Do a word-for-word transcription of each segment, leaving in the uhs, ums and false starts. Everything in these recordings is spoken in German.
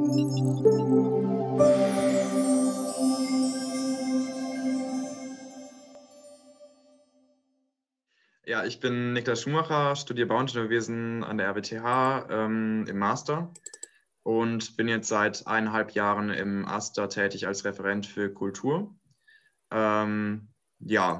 Ja, ich bin Niklas Schumacher, studiere Bauingenieurwesen an der R W T H ähm, im Master und bin jetzt seit eineinhalb Jahren im AStA tätig als Referent für Kultur. Ähm, ja,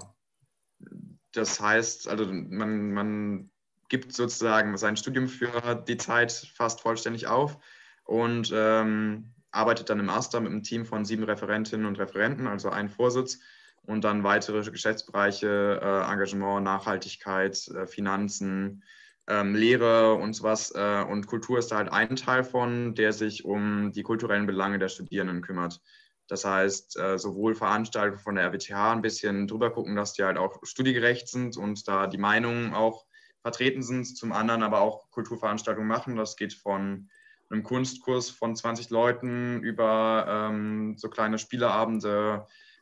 das heißt, also man, man gibt sozusagen sein Studium für die Zeit fast vollständig auf und ähm, arbeitet dann im AStA mit einem Team von sieben Referentinnen und Referenten, also ein Vorsitz. Und dann weitere Geschäftsbereiche, äh, Engagement, Nachhaltigkeit, äh, Finanzen, ähm, Lehre und sowas. Äh, und Kultur ist da halt ein Teil von, der sich um die kulturellen Belange der Studierenden kümmert. Das heißt, äh, sowohl Veranstaltungen von der R W T H ein bisschen drüber gucken, dass die halt auch studiegerecht sind und da die Meinungen auch vertreten sind. Zum anderen aber auch Kulturveranstaltungen machen. Das geht von einem Kunstkurs von zwanzig Leuten über ähm, so kleine Spieleabende,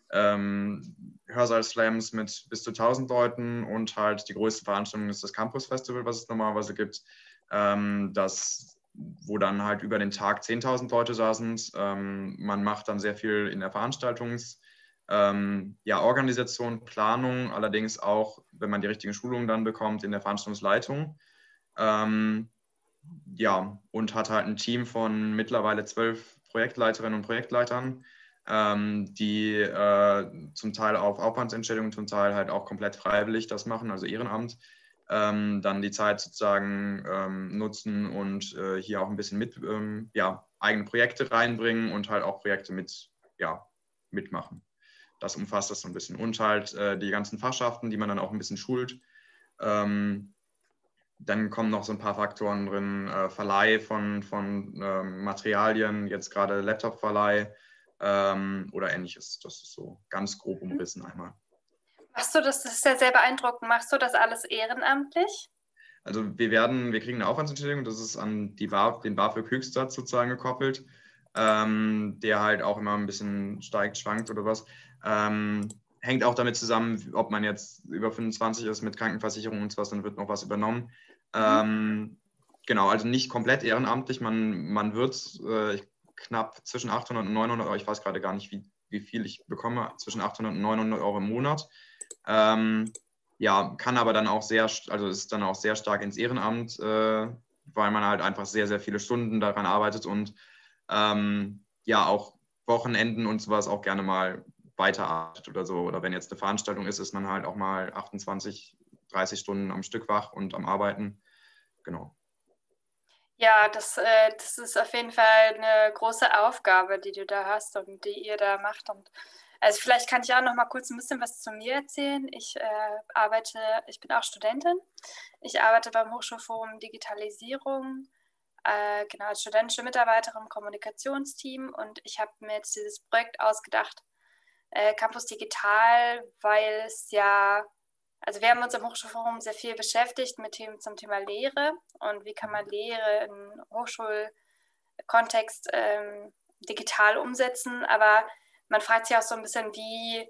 Ähm, Hörsaal-Slams mit bis zu tausend Leuten und halt die größte Veranstaltung ist das Campus Festival, was es normalerweise gibt, ähm, das, wo dann halt über den Tag zehntausend Leute saßen. Ähm, man macht dann sehr viel in der Veranstaltungs- ähm, ja, Organisation, Planung, allerdings auch, wenn man die richtigen Schulungen dann bekommt, in der Veranstaltungsleitung. Ähm, ja, und hat halt ein Team von mittlerweile zwölf Projektleiterinnen und Projektleitern, ähm, die äh, zum Teil auf Aufwandsentschädigung, zum Teil halt auch komplett freiwillig das machen, also Ehrenamt, ähm, dann die Zeit sozusagen ähm, nutzen und äh, hier auch ein bisschen mit, ähm, ja, eigene Projekte reinbringen und halt auch Projekte mit, ja, mitmachen. Das umfasst das so ein bisschen. Und halt äh, die ganzen Fachschaften, die man dann auch ein bisschen schult. Ähm, dann kommen noch so ein paar Faktoren drin, äh, Verleih von, von ähm, Materialien, jetzt gerade Laptop-Verleih ähm, oder ähnliches. Das ist so ganz grob umrissen einmal. Machst du das, das ist ja sehr beeindruckend, machst du das alles ehrenamtlich? Also wir werden, wir kriegen eine Aufwandsentschädigung, das ist an die BAF, den BAföG-Höchstsatz sozusagen gekoppelt, ähm, der halt auch immer ein bisschen steigt, schwankt oder was. Ähm, hängt auch damit zusammen, ob man jetzt über fünfundzwanzig ist mit Krankenversicherung und sowas, dann wird noch was übernommen. Mhm. Ähm, genau, also nicht komplett ehrenamtlich, man, man wird äh, knapp zwischen achthundert und neunhundert Euro, ich weiß gerade gar nicht, wie, wie viel ich bekomme, zwischen achthundert und neunhundert Euro im Monat. Ähm, ja, kann aber dann auch sehr, also ist dann auch sehr stark ins Ehrenamt, äh, weil man halt einfach sehr, sehr viele Stunden daran arbeitet und ähm, ja auch Wochenenden und sowas auch gerne mal weiterarbeitet oder so. Oder wenn jetzt eine Veranstaltung ist, ist man halt auch mal achtundzwanzig, dreißig Stunden am Stück wach und am Arbeiten. Genau. Ja, das, äh, das ist auf jeden Fall eine große Aufgabe, die du da hast und die ihr da macht. Und also vielleicht kann ich auch noch mal kurz ein bisschen was zu mir erzählen. Ich äh, arbeite, ich bin auch Studentin. Ich arbeite beim Hochschulforum Digitalisierung, äh, genau als studentische Mitarbeiterin im Kommunikationsteam. Und ich habe mir jetzt dieses Projekt ausgedacht, äh, Campus Digital, weil es ja, also wir haben uns im Hochschulforum sehr viel beschäftigt mit Themen zum Thema Lehre und wie kann man Lehre im Hochschulkontext ähm, digital umsetzen, aber man fragt sich auch so ein bisschen, wie,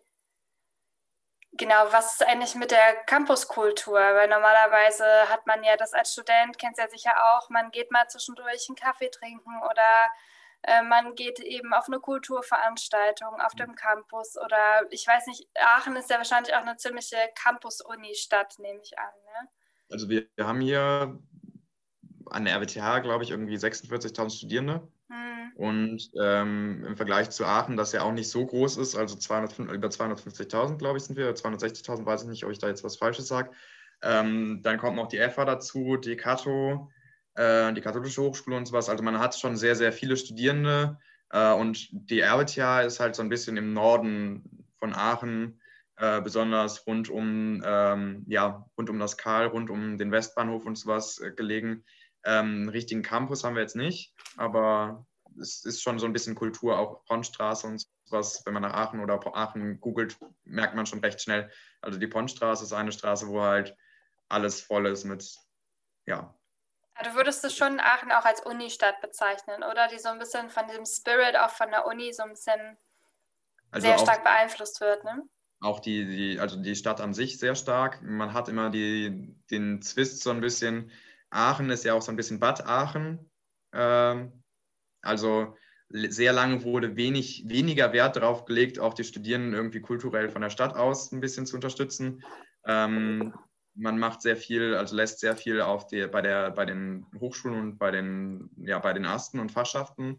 genau, was ist eigentlich mit der Campuskultur? Weil normalerweise hat man ja das als Student, kennt es ja sicher auch, man geht mal zwischendurch einen Kaffee trinken oder äh, man geht eben auf eine Kulturveranstaltung auf dem Campus oder ich weiß nicht, Aachen ist ja wahrscheinlich auch eine ziemliche Campus-Uni-Stadt, nehme ich an. Ne? Also wir, wir haben hier an der R W T H, glaube ich, irgendwie sechsundvierzigtausend Studierende. Hm. Und ähm, im Vergleich zu Aachen, das ja auch nicht so groß ist, also zweihundert, über zweihundertfünfzigtausend, glaube ich, sind wir, zweihundertsechzigtausend, weiß ich nicht, ob ich da jetzt was Falsches sage. Ähm, dann kommt noch die F A dazu, die Kato, äh, die Katholische Hochschule und sowas. Also man hat schon sehr, sehr viele Studierende. Äh, und die R W T H ist halt so ein bisschen im Norden von Aachen, äh, besonders rund um, ähm, ja, rund um das Karl, rund um den Westbahnhof und sowas äh, gelegen. Ähm, einen richtigen Campus haben wir jetzt nicht, aber es ist schon so ein bisschen Kultur, auch Ponnstraße und sowas. Wenn man nach Aachen oder Aachen googelt, merkt man schon recht schnell. Also die Ponnstraße ist eine Straße, wo halt alles voll ist mit, ja. Du würdest es schon Aachen auch als Unistadt bezeichnen, oder? Die so ein bisschen von dem Spirit auch von der Uni so ein bisschen also sehr stark beeinflusst wird, ne? Auch die, die, also die Stadt an sich sehr stark. Man hat immer die, den Zwist so ein bisschen. Aachen ist ja auch so ein bisschen Bad Aachen. Ähm, also sehr lange wurde wenig, weniger Wert darauf gelegt, auch die Studierenden irgendwie kulturell von der Stadt aus ein bisschen zu unterstützen. Ähm, man macht sehr viel, also lässt sehr viel auf die, bei, der, bei den Hochschulen und bei den, ja, bei den Asten und Fachschaften.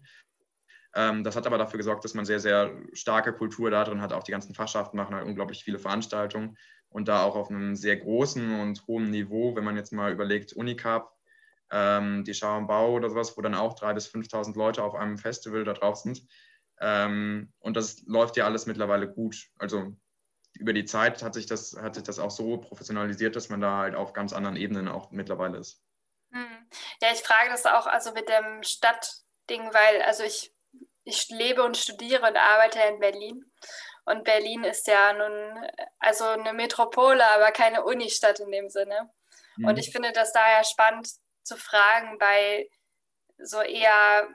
Ähm, das hat aber dafür gesorgt, dass man sehr, sehr starke Kultur da drin hat. Auch die ganzen Fachschaften machen halt unglaublich viele Veranstaltungen und da auch auf einem sehr großen und hohen Niveau, wenn man jetzt mal überlegt, Unicup, ähm, die Schau am Bau oder sowas, wo dann auch dreitausend bis fünftausend Leute auf einem Festival da drauf sind. Ähm, und das läuft ja alles mittlerweile gut. Also über die Zeit hat sich das, hat sich das auch so professionalisiert, dass man da halt auf ganz anderen Ebenen auch mittlerweile ist. Hm. Ja, ich frage das auch also mit dem Stadtding, weil also ich, ich lebe und studiere und arbeite in Berlin. Und Berlin ist ja nun also eine Metropole, aber keine Unistadt in dem Sinne. Mhm. Und ich finde das daher spannend zu fragen bei so eher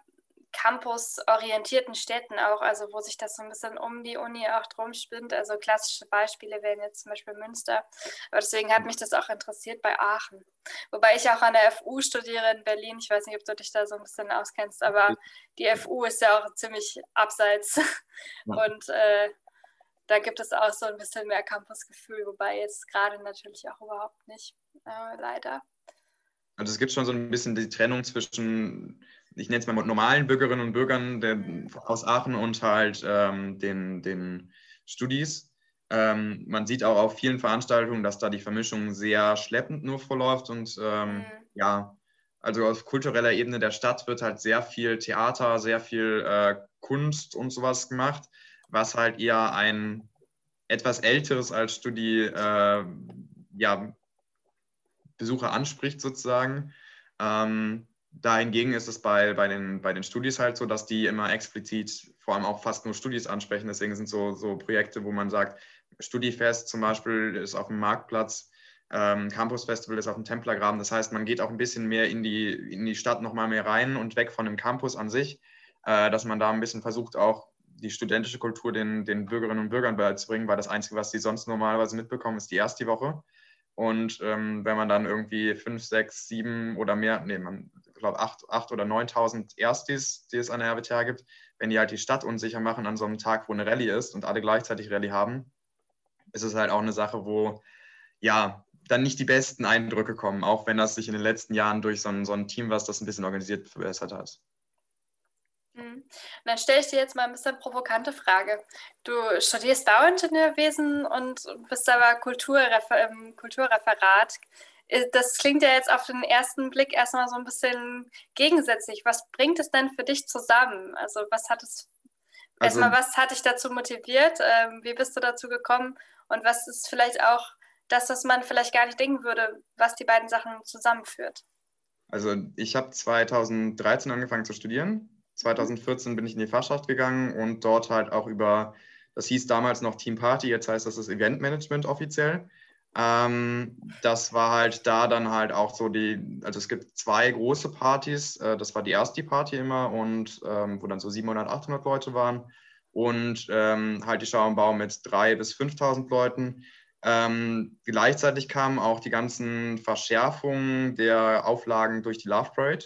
campusorientierten Städten auch, also wo sich das so ein bisschen um die Uni auch drum spinnt. Also klassische Beispiele wären jetzt zum Beispiel Münster. Aber deswegen hat mich das auch interessiert bei Aachen. Wobei ich auch an der F U studiere in Berlin. Ich weiß nicht, ob du dich da so ein bisschen auskennst, aber die F U ist ja auch ziemlich abseits. Ja. Und äh, da gibt es auch so ein bisschen mehr Campusgefühl, wobei jetzt gerade natürlich auch überhaupt nicht, äh, leider. Also es gibt schon so ein bisschen die Trennung zwischen, ich nenne es mal normalen Bürgerinnen und Bürgern der, aus Aachen und halt ähm, den, den Studis. Ähm, man sieht auch auf vielen Veranstaltungen, dass da die Vermischung sehr schleppend nur verläuft und ähm, mhm. ja, also auf kultureller Ebene der Stadt wird halt sehr viel Theater, sehr viel äh, Kunst und sowas gemacht, was halt eher ein etwas älteres als Studi, äh, ja, Besucher anspricht sozusagen. Ähm, dahingegen ist es bei, bei, den, bei den Studis halt so, dass die immer explizit vor allem auch fast nur Studis ansprechen. Deswegen sind so, so Projekte, wo man sagt, Studifest zum Beispiel ist auf dem Marktplatz, ähm, Campus Festival ist auf dem Templergraben. Das heißt, man geht auch ein bisschen mehr in die, in die Stadt nochmal mehr rein und weg von dem Campus an sich, äh, dass man da ein bisschen versucht, auch die studentische Kultur den, den Bürgerinnen und Bürgern beizubringen, weil das Einzige, was die sonst normalerweise mitbekommen, ist die erste Woche. Und ähm, wenn man dann irgendwie fünf, sechs, sieben oder mehr, nee, man, ich glaube acht, acht oder neuntausend Erstis, die es an der R W T H gibt, wenn die halt die Stadt unsicher machen an so einem Tag, wo eine Rallye ist und alle gleichzeitig Rallye haben, ist es halt auch eine Sache, wo ja dann nicht die besten Eindrücke kommen, auch wenn das sich in den letzten Jahren durch so ein, so ein Team, was das ein bisschen organisiert, verbessert hat. Und dann stelle ich dir jetzt mal ein bisschen provokante Frage. Du studierst Bauingenieurwesen und bist aber Kulturrefer- im Kulturreferat. Das klingt ja jetzt auf den ersten Blick erstmal so ein bisschen gegensätzlich. Was bringt es denn für dich zusammen? Also was hat es, also, erstmal, was hat dich dazu motiviert? Wie bist du dazu gekommen? Und was ist vielleicht auch das, was man vielleicht gar nicht denken würde, was die beiden Sachen zusammenführt? Also ich habe zweitausenddreizehn angefangen zu studieren. zweitausendvierzehn bin ich in die Fachschaft gegangen und dort halt auch über, das hieß damals noch Team Party, jetzt heißt das das Eventmanagement offiziell. Ähm, das war halt da dann halt auch so die, also es gibt zwei große Partys, äh, das war die erste Party immer und ähm, wo dann so siebenhundert, achthundert Leute waren und ähm, halt die Schau am Bau mit dreitausend bis fünftausend Leuten. Ähm, gleichzeitig kamen auch die ganzen Verschärfungen der Auflagen durch die Love Parade.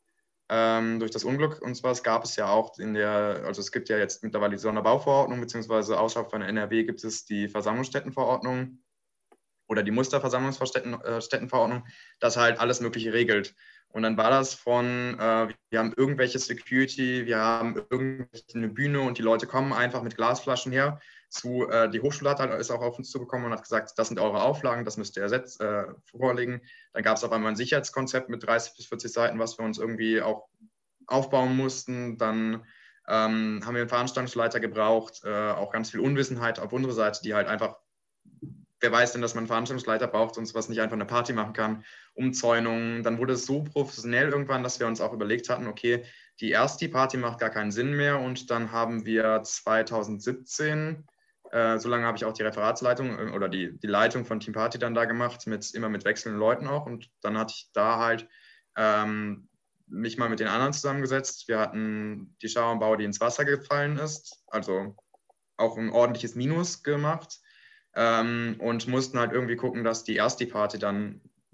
Ähm, durch das Unglück und zwar gab es ja auch in der, also es gibt ja jetzt mittlerweile die Sonderbauverordnung, beziehungsweise außerhalb von N R W gibt es die Versammlungsstättenverordnung oder die Musterversammlungsstättenverordnung, das halt alles Mögliche regelt. Und dann war das von, äh, wir haben irgendwelche Security, wir haben irgendwelche eine Bühne und die Leute kommen einfach mit Glasflaschen her. Zu, äh, die Hochschule hat halt, ist auch auf uns zugekommen und hat gesagt, das sind eure Auflagen, das müsst ihr ersetzt, äh, vorlegen. Dann gab es auf einmal ein Sicherheitskonzept mit dreißig bis vierzig Seiten, was wir uns irgendwie auch aufbauen mussten. Dann ähm, haben wir einen Veranstaltungsleiter gebraucht, äh, auch ganz viel Unwissenheit auf unserer Seite, die halt einfach, wer weiß denn, dass man einen Veranstaltungsleiter braucht und was nicht einfach eine Party machen kann, Umzäunungen. Dann wurde es so professionell irgendwann, dass wir uns auch überlegt hatten, okay, die erste Party macht gar keinen Sinn mehr und dann haben wir zweitausendsiebzehn, äh, so lange habe ich auch die Referatsleitung oder die, die Leitung von Team Party dann da gemacht, mit, immer mit wechselnden Leuten auch und dann hatte ich da halt ähm, mich mal mit den anderen zusammengesetzt. Wir hatten die Schau am Bau, die ins Wasser gefallen ist, also auch ein ordentliches Minus gemacht. Ähm, und mussten halt irgendwie gucken, dass die erste Party dann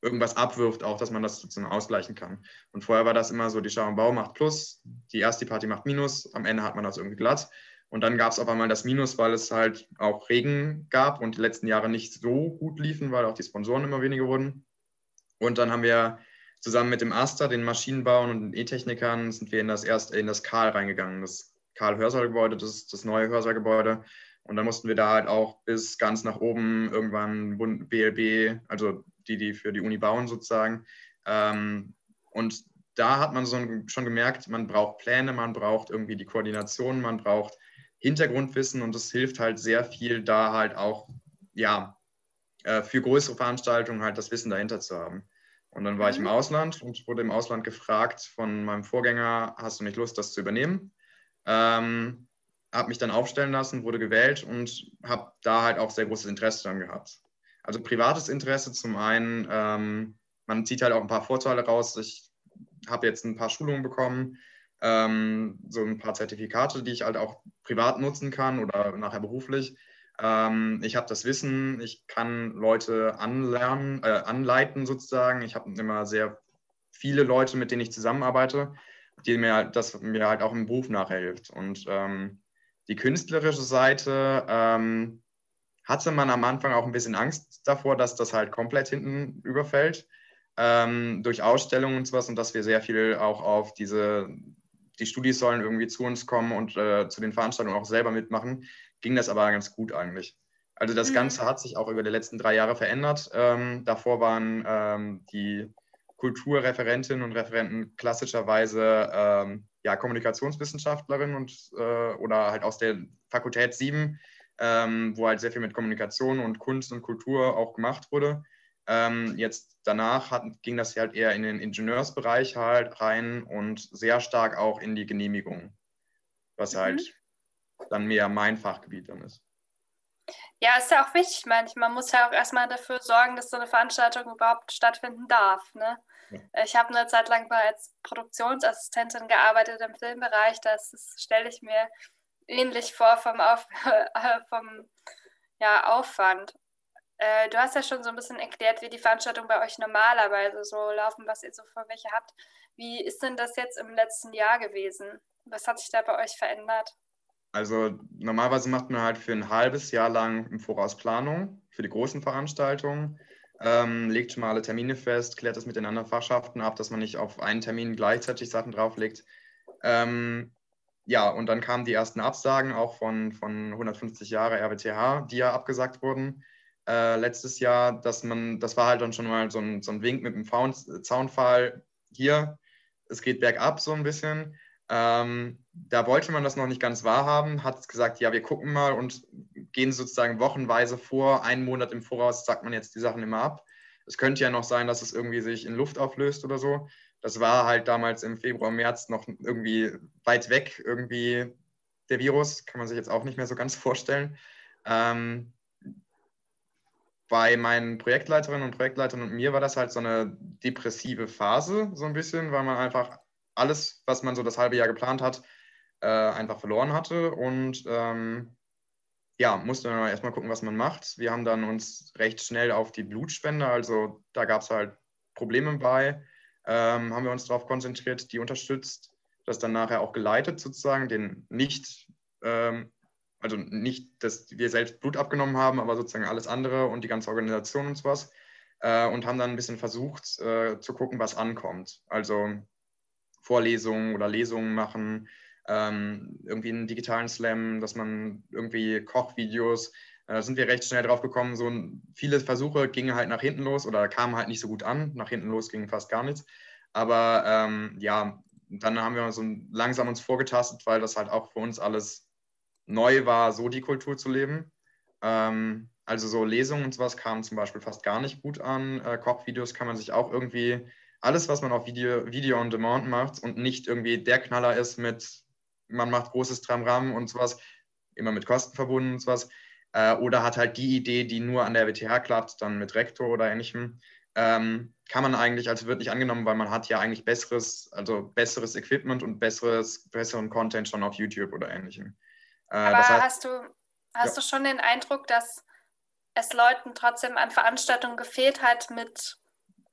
irgendwas abwirft, auch, dass man das sozusagen ausgleichen kann. Und vorher war das immer so, die Schau und Bau macht Plus, die erste Party macht Minus, am Ende hat man das irgendwie glatt. Und dann gab es auf einmal das Minus, weil es halt auch Regen gab und die letzten Jahre nicht so gut liefen, weil auch die Sponsoren immer weniger wurden. Und dann haben wir zusammen mit dem Aster, den Maschinenbauern und den E-Technikern, sind wir in das erste, in das Karl reingegangen, das Karl-Hörsaal-Gebäude, das ist das neue Hörsaal-Gebäude. Und dann mussten wir da halt auch bis ganz nach oben irgendwann B L B, also die, die für die Uni bauen sozusagen. Ähm, und da hat man so schon gemerkt, man braucht Pläne, man braucht irgendwie die Koordination, man braucht Hintergrundwissen und es hilft halt sehr viel, da halt auch, ja, für größere Veranstaltungen halt das Wissen dahinter zu haben. Und dann war mhm. ich im Ausland und wurde im Ausland gefragt von meinem Vorgänger, hast du nicht Lust, das zu übernehmen? Ähm, habe mich dann aufstellen lassen, wurde gewählt und habe da halt auch sehr großes Interesse dran gehabt. Also privates Interesse zum einen, ähm, man zieht halt auch ein paar Vorteile raus. Ich habe jetzt ein paar Schulungen bekommen, ähm, so ein paar Zertifikate, die ich halt auch privat nutzen kann oder nachher beruflich. Ähm, ich habe das Wissen, ich kann Leute anlernen, äh, anleiten sozusagen. Ich habe immer sehr viele Leute, mit denen ich zusammenarbeite, die mir halt, das mir halt auch im Beruf nachher hilft. Und ähm, die künstlerische Seite ähm, hatte man am Anfang auch ein bisschen Angst davor, dass das halt komplett hinten überfällt ähm, durch Ausstellungen und sowas und dass wir sehr viel auch auf diese, die Studis sollen irgendwie zu uns kommen und äh, zu den Veranstaltungen auch selber mitmachen, ging das aber ganz gut eigentlich. Also das mhm. Ganze hat sich auch über die letzten drei Jahre verändert. Ähm, davor waren ähm, die Kulturreferentinnen und Referenten klassischerweise ähm, ja, Kommunikationswissenschaftlerinnen und, äh, oder halt aus der Fakultät sieben, ähm, wo halt sehr viel mit Kommunikation und Kunst und Kultur auch gemacht wurde. Ähm, jetzt danach hat, ging das halt eher in den Ingenieursbereich halt rein und sehr stark auch in die Genehmigung, was mhm. halt dann mehr mein Fachgebiet dann ist. Ja, ist ja auch wichtig. Ich meine, man muss ja auch erstmal dafür sorgen, dass so eine Veranstaltung überhaupt stattfinden darf. Ne? Ja. Ich habe eine Zeit lang mal als Produktionsassistentin gearbeitet im Filmbereich. Das stelle ich mir ähnlich vor vom, Auf, vom ja, Aufwand. Äh, du hast ja schon so ein bisschen erklärt, wie die Veranstaltungen bei euch normalerweise so laufen, was ihr so für welche habt. Wie ist denn das jetzt im letzten Jahr gewesen? Was hat sich da bei euch verändert? Also normalerweise macht man halt für ein halbes Jahr lang im Voraus Planung für die großen Veranstaltungen, ähm, legt schon mal alle Termine fest, klärt das mit den anderen Fachschaften ab, dass man nicht auf einen Termin gleichzeitig Sachen drauflegt. Ähm, ja, und dann kamen die ersten Absagen auch von, von hundertfünfzig Jahre R W T H, die ja abgesagt wurden äh, letztes Jahr. Dass man, das war halt dann schon mal so ein, so ein Wink mit dem Zaunpfahl, hier, es geht bergab so ein bisschen. Ähm, da wollte man das noch nicht ganz wahrhaben, hat gesagt, ja, wir gucken mal und gehen sozusagen wochenweise vor, einen Monat im Voraus sagt man jetzt die Sachen immer ab. Es könnte ja noch sein, dass es irgendwie sich in Luft auflöst oder so. Das war halt damals im Februar, März noch irgendwie weit weg, irgendwie der Virus, kann man sich jetzt auch nicht mehr so ganz vorstellen. Ähm, bei meinen Projektleiterinnen und Projektleitern und mir war das halt so eine depressive Phase, so ein bisschen, weil man einfach alles, was man so das halbe Jahr geplant hat, äh, einfach verloren hatte und ähm, ja, musste dann erstmal gucken, was man macht. Wir haben dann uns recht schnell auf die Blutspende, also da gab es halt Probleme bei, ähm, haben wir uns darauf konzentriert, die unterstützt, das dann nachher auch geleitet sozusagen, den nicht, ähm, also nicht, dass wir selbst Blut abgenommen haben, aber sozusagen alles andere und die ganze Organisation und sowas äh, und haben dann ein bisschen versucht äh, zu gucken, was ankommt. Also Vorlesungen oder Lesungen machen, ähm, irgendwie einen digitalen Slam, dass man irgendwie Kochvideos, äh, da sind wir recht schnell drauf gekommen, so viele Versuche gingen halt nach hinten los oder kamen halt nicht so gut an, nach hinten los ging fast gar nichts, aber ähm, ja, dann haben wir so langsam uns vorgetastet, weil das halt auch für uns alles neu war, so die Kultur zu leben. Ähm, also so Lesungen und sowas kamen zum Beispiel fast gar nicht gut an, äh, Kochvideos kann man sich auch irgendwie alles, was man auf Video, Video on Demand macht und nicht irgendwie der Knaller ist mit, man macht großes Tramram und sowas, immer mit Kosten verbunden und sowas, äh, oder hat halt die Idee, die nur an der R W T H klappt, dann mit Rektor oder ähnlichem, ähm, kann man eigentlich, also wird nicht angenommen, weil man hat ja eigentlich besseres, also besseres Equipment und besseres, besseren Content schon auf YouTube oder ähnlichem. Äh, Aber das heißt, hast, du, hast ja. du schon den Eindruck, dass es Leuten trotzdem an Veranstaltungen gefehlt hat mit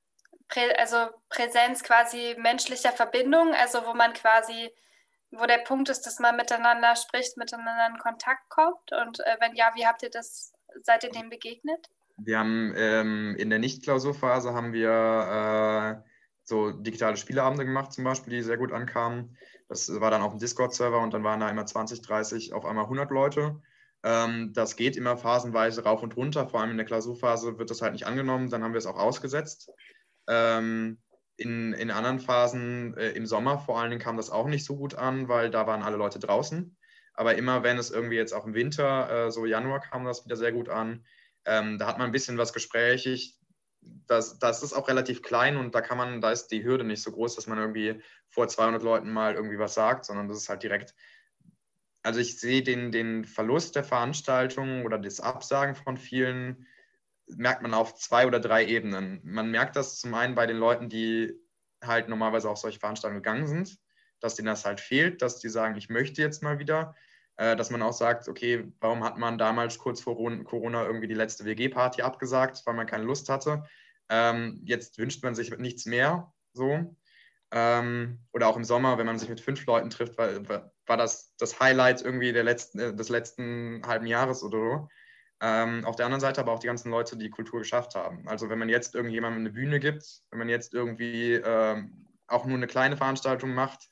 Prä, also Präsenz quasi menschlicher Verbindung, also wo man quasi, wo der Punkt ist, dass man miteinander spricht, miteinander in Kontakt kommt? Und äh, wenn ja, wie habt ihr das, seid ihr dem begegnet? Wir haben ähm, in der Nicht-Klausurphase haben wir äh, so digitale Spieleabende gemacht zum Beispiel, die sehr gut ankamen. Das war dann auf dem Discord-Server und dann waren da immer zwanzig, dreißig, auf einmal hundert Leute. Ähm, das geht immer phasenweise rauf und runter, vor allem in der Klausurphase wird das halt nicht angenommen, dann haben wir es auch ausgesetzt. Ähm, in, in anderen Phasen, äh, im Sommer vor allen Dingen, kam das auch nicht so gut an, weil da waren alle Leute draußen. Aber immer wenn es irgendwie jetzt auch im Winter, äh, so Januar, kam das wieder sehr gut an. Ähm, da hat man ein bisschen was gesprächig. Das, das ist auch relativ klein und da kann man, da ist die Hürde nicht so groß, dass man irgendwie vor zweihundert Leuten mal irgendwie was sagt, sondern das ist halt direkt. Also ich sehe den, den Verlust der Veranstaltung oder das Absagen von vielen, merkt man auf zwei oder drei Ebenen. Man merkt das zum einen bei den Leuten, die halt normalerweise auf solche Veranstaltungen gegangen sind, dass denen das halt fehlt, dass die sagen, ich möchte jetzt mal wieder. Dass man auch sagt, okay, warum hat man damals kurz vor Corona irgendwie die letzte W G-Party abgesagt, weil man keine Lust hatte. Ähm, jetzt wünscht man sich nichts mehr so. Ähm, oder auch im Sommer, wenn man sich mit fünf Leuten trifft, war, war das das Highlight irgendwie der letzten, des letzten halben Jahres oder so. Ähm, auf der anderen Seite aber auch die ganzen Leute, die Kultur geschafft haben. Also wenn man jetzt irgendjemandem eine Bühne gibt, wenn man jetzt irgendwie ähm, auch nur eine kleine Veranstaltung macht,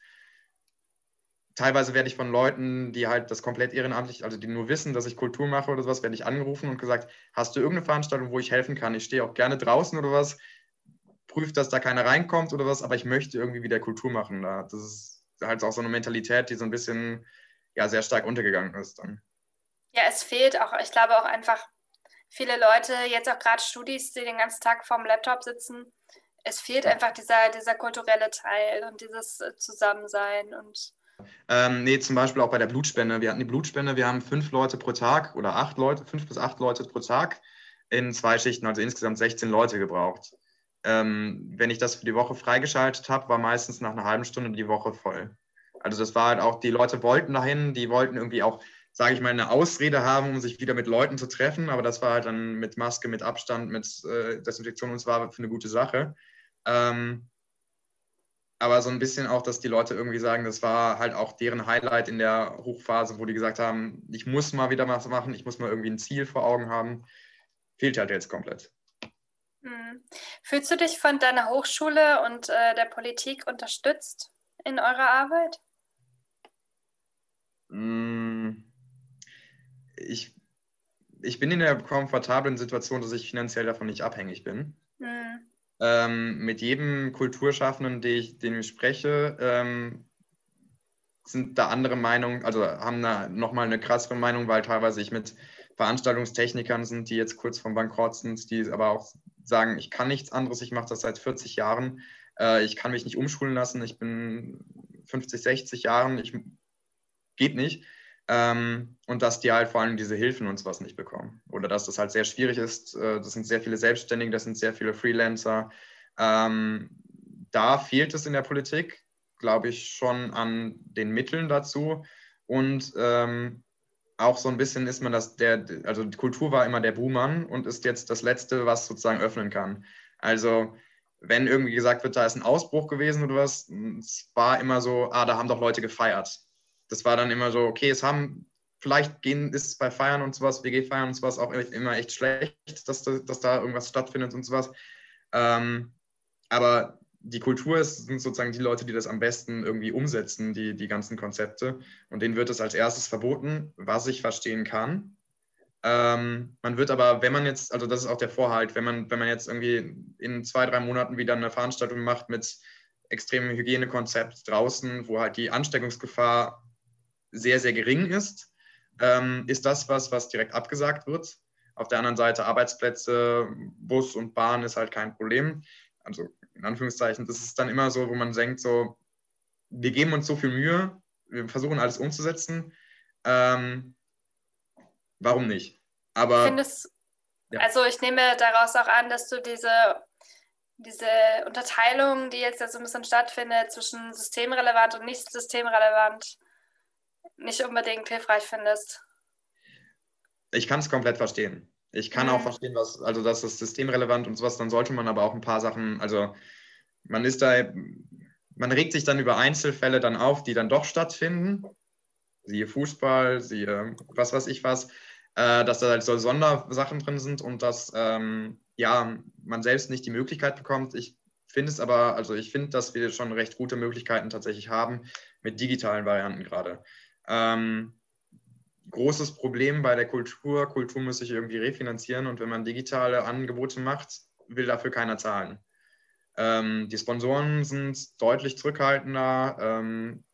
teilweise werde ich von Leuten, die halt das komplett ehrenamtlich, also die nur wissen, dass ich Kultur mache oder sowas, werde ich angerufen und gesagt, hast du irgendeine Veranstaltung, wo ich helfen kann? Ich stehe auch gerne draußen oder was, prüft, dass da keiner reinkommt oder was, aber ich möchte irgendwie wieder Kultur machen. Das ist halt auch so eine Mentalität, die so ein bisschen, ja, sehr stark untergegangen ist dann. Ja, es fehlt auch, ich glaube auch einfach viele Leute, jetzt auch gerade Studis, die den ganzen Tag vorm Laptop sitzen, es fehlt einfach dieser, dieser kulturelle Teil und dieses Zusammensein und Ähm, nee, zum Beispiel auch bei der Blutspende. Wir hatten die Blutspende, wir haben fünf Leute pro Tag oder acht Leute, fünf bis acht Leute pro Tag in zwei Schichten, also insgesamt sechzehn Leute gebraucht. Ähm, wenn ich das für die Woche freigeschaltet habe, war meistens nach einer halben Stunde die Woche voll. Also das war halt auch, die Leute wollten dahin, die wollten irgendwie auch, sage ich mal, eine Ausrede haben, um sich wieder mit Leuten zu treffen, aber das war halt dann mit Maske, mit Abstand, mit äh, Desinfektion und zwar für eine gute Sache. Ähm, aber so ein bisschen auch, dass die Leute irgendwie sagen, das war halt auch deren Highlight in der Hochphase, wo die gesagt haben, ich muss mal wieder was machen, ich muss mal irgendwie ein Ziel vor Augen haben. Fehlt halt jetzt komplett. Mhm. Fühlst du dich von deiner Hochschule und äh, der Politik unterstützt in eurer Arbeit? Ich, ich bin in der komfortablen Situation, dass ich finanziell davon nicht abhängig bin. Mhm. Ähm, mit jedem Kulturschaffenden, den ich, den ich spreche, ähm, sind da andere Meinungen, also haben da nochmal eine krassere Meinung, weil teilweise ich mit Veranstaltungstechnikern sind, die jetzt kurz vom Bankrott sind, die aber auch sagen, ich kann nichts anderes, ich mache das seit vierzig Jahren, äh, ich kann mich nicht umschulen lassen, ich bin fünfzig, sechzig Jahren, ich, geht nicht. Ähm, und dass die halt vor allem diese Hilfen und sowas nicht bekommen. Oder dass das halt sehr schwierig ist. Äh, das sind sehr viele Selbstständige, das sind sehr viele Freelancer. Ähm, da fehlt es in der Politik, glaube ich, schon an den Mitteln dazu. Und ähm, auch so ein bisschen ist man das, der, also die Kultur war immer der Buhmann und ist jetzt das Letzte, was sozusagen öffnen kann. Also wenn irgendwie gesagt wird, da ist ein Ausbruch gewesen oder was, es war immer so, ah, da haben doch Leute gefeiert. Das war dann immer so, okay, es haben, vielleicht gehen, ist es bei Feiern und sowas, W G-Feiern und sowas auch immer echt schlecht, dass, dass da irgendwas stattfindet und sowas. Ähm, aber die Kultur ist, sind sozusagen die Leute, die das am besten irgendwie umsetzen, die, die ganzen Konzepte. Und denen wird es als erstes verboten, was ich verstehen kann. Ähm, man wird aber, wenn man jetzt, also das ist auch der Vorhalt, wenn man, wenn man jetzt irgendwie in zwei, drei Monaten wieder eine Veranstaltung macht mit extremem Hygienekonzept draußen, wo halt die Ansteckungsgefahr sehr, sehr gering ist, ähm, ist das was, was direkt abgesagt wird. Auf der anderen Seite Arbeitsplätze, Bus und Bahn ist halt kein Problem. Also in Anführungszeichen, das ist dann immer so, wo man denkt, so, wir geben uns so viel Mühe, wir versuchen alles umzusetzen. Ähm, warum nicht? Aber Findest, ja. also ich nehme daraus auch an, dass du diese, diese Unterteilung, die jetzt ja so ein bisschen stattfindet zwischen systemrelevant und nicht systemrelevant, nicht unbedingt hilfreich findest. Ich kann es komplett verstehen. Ich kann auch verstehen, was, also dass das systemrelevant und sowas, dann sollte man aber auch ein paar Sachen, also man ist da, man regt sich dann über Einzelfälle dann auf, die dann doch stattfinden, siehe Fußball, siehe was weiß ich was, äh, dass da halt so Sondersachen drin sind und dass ähm, ja, man selbst nicht die Möglichkeit bekommt. Ich finde es aber, also ich finde, dass wir schon recht gute Möglichkeiten tatsächlich haben mit digitalen Varianten gerade. Ähm, großes Problem bei der Kultur. Kultur muss sich irgendwie refinanzieren und wenn man digitale Angebote macht, will dafür keiner zahlen. Ähm, die Sponsoren sind deutlich zurückhaltender ähm,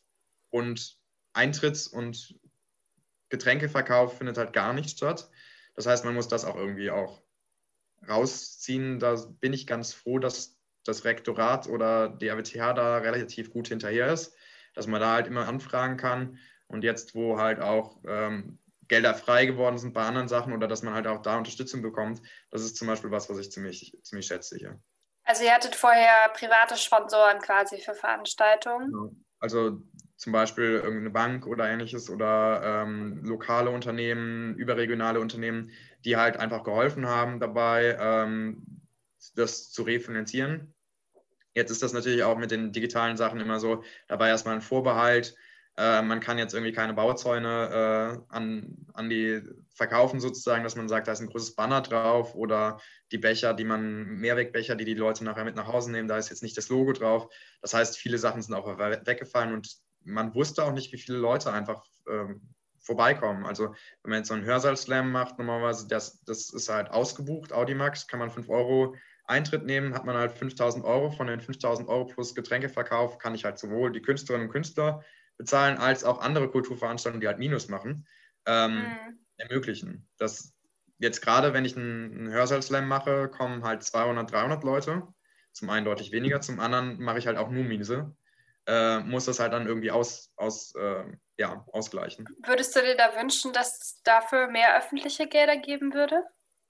und Eintritts- und Getränkeverkauf findet halt gar nicht statt. Das heißt, man muss das auch irgendwie auch rausziehen. Da bin ich ganz froh, dass das Rektorat oder die R W T H da relativ gut hinterher ist, dass man da halt immer anfragen kann. Und jetzt, wo halt auch ähm, Gelder frei geworden sind bei anderen Sachen oder dass man halt auch da Unterstützung bekommt, das ist zum Beispiel was, was ich ziemlich, ziemlich schätze hier. Also ihr hattet vorher private Sponsoren quasi für Veranstaltungen? Genau. Also zum Beispiel irgendeine Bank oder ähnliches oder ähm, lokale Unternehmen, überregionale Unternehmen, die halt einfach geholfen haben dabei, ähm, das zu refinanzieren. Jetzt ist das natürlich auch mit den digitalen Sachen immer so, da war erstmal ein Vorbehalt. Äh, man kann jetzt irgendwie keine Bauzäune äh, an, an die verkaufen sozusagen, dass man sagt, da ist ein großes Banner drauf oder die Becher, die man, Mehrwegbecher, die die Leute nachher mit nach Hause nehmen, da ist jetzt nicht das Logo drauf. Das heißt, viele Sachen sind auch weggefallen und man wusste auch nicht, wie viele Leute einfach ähm, vorbeikommen. Also wenn man jetzt so einen Hörsaal-Slam macht, normalerweise, das, das ist halt ausgebucht, Audimax, kann man fünf Euro Eintritt nehmen, hat man halt fünftausend Euro. Von den fünftausend Euro plus Getränkeverkauf kann ich halt sowohl die Künstlerinnen und Künstler bezahlen, als auch andere Kulturveranstaltungen, die halt Minus machen, ähm, Mhm. ermöglichen. Das jetzt gerade, wenn ich einen, einen Hörsaal-Slam mache, kommen halt zweihundert, dreihundert Leute. Zum einen deutlich weniger, zum anderen mache ich halt auch nur Miese. Äh, muss das halt dann irgendwie aus, aus, äh, ja, ausgleichen. Würdest du dir da wünschen, dass es dafür mehr öffentliche Gelder geben würde?